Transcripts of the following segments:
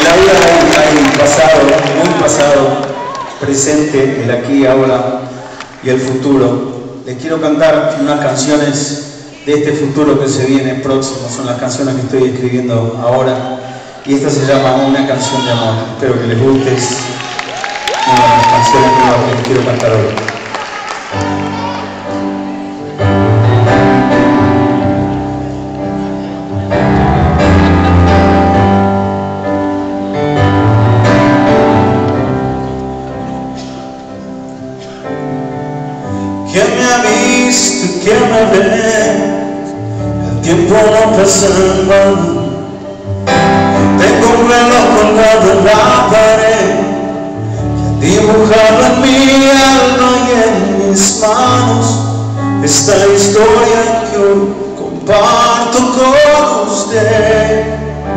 la vida hay pasado, muy pasado, presente, el aquí, ahora y el futuro. Les quiero cantar unas canciones de este futuro que se viene próximo, son las canciones que estoy escribiendo ahora, y esta se llama Una canción de amor. Espero que les guste, es una de las canciones nuevas que les quiero cantar hoy. ¿Quién me ha visto y quién me ve? El tiempo no pasa en vano. Tengo un reloj colgado en la pared que ha dibujado en mi alma y en mis manos esta historia que hoy comparto con usted.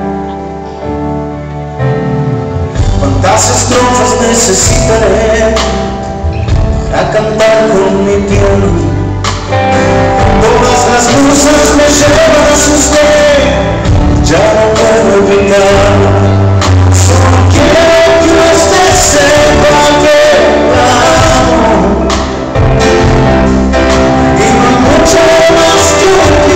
¿Cuántas estrofas necesitaré para cantar con mi piel? Todas las musas me llevan a usted, ya no puedo evitar. Solo quiero que usted sepa que la amo, y no hay mucho más que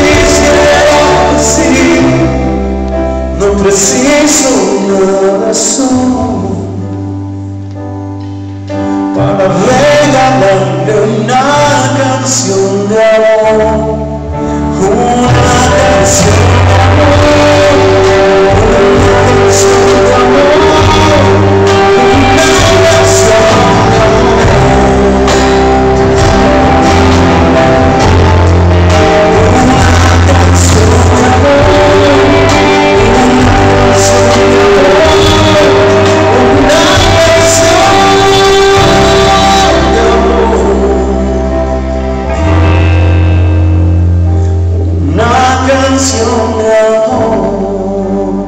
yo quisiera decir. No preciso una razón para regalarle una canción de amor, una canción de amor, una canción de amor, una canción de amor, una canción de amor, una canción de amor, una canción de amor.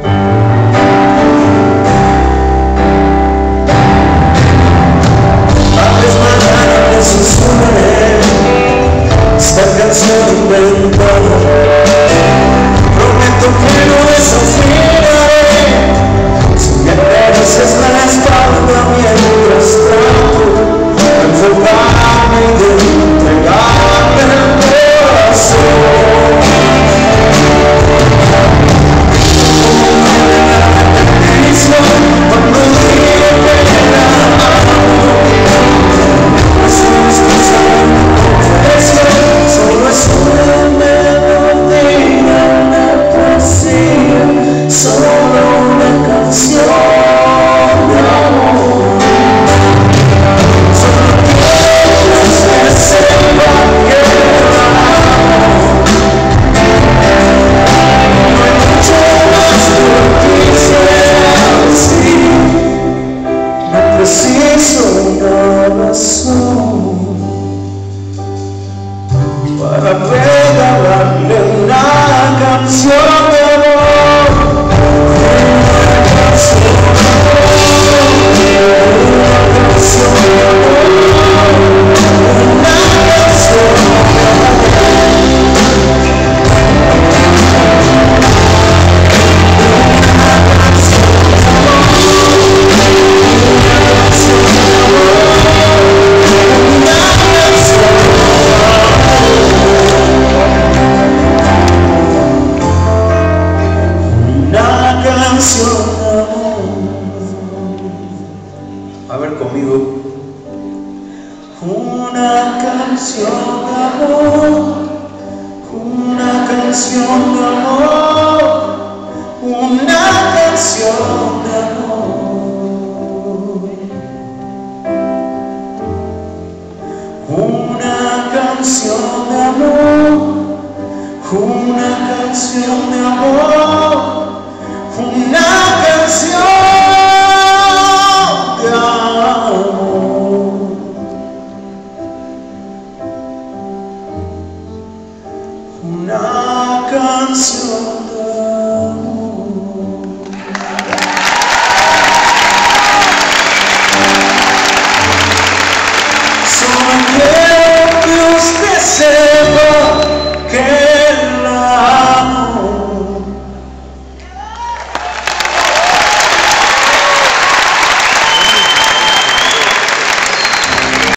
Antes mañana me susurraré esta canción inventada. Prometo que no desafinaré si me acaricias la espalda mientras trato de enfocarme y de entregarme el corazón. Cuando digo que la amo, es una excusa, solo es una melodía, una poesía, solo una canción de amor. Solo quiero que usted sepa que la amo, no hay mucho más que quisiera decir. No preciso una razón para regalarle una canción de amor, una canción de amor, una canción de amor, una canción de a ver conmigo. Una canción de amor, una canción de amor.